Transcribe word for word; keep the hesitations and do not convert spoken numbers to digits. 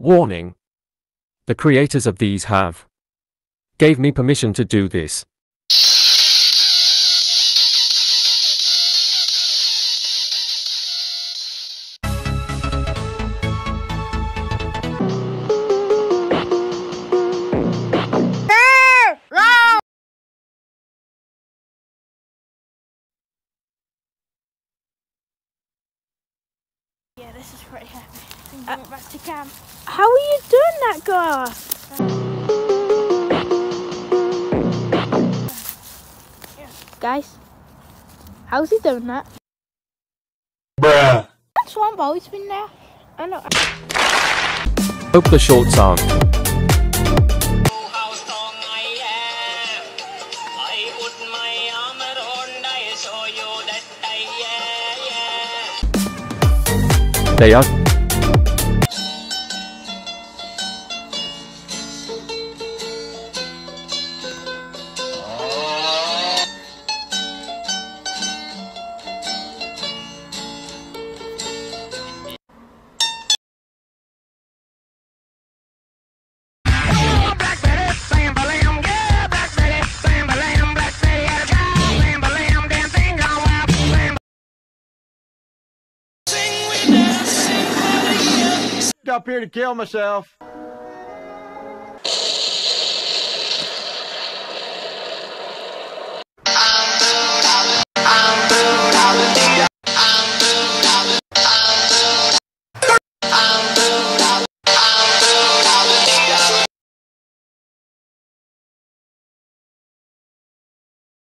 Warning. The creators of these have gave me permission to do this. Yeah, this is pretty heavy. I'm going uh, back to camp. How are you doing that, Gar? Yeah. Guys, how's he doing that? Bruh. That's one always been there. I know. Hope the shorts aren't. They are. Up here to kill myself.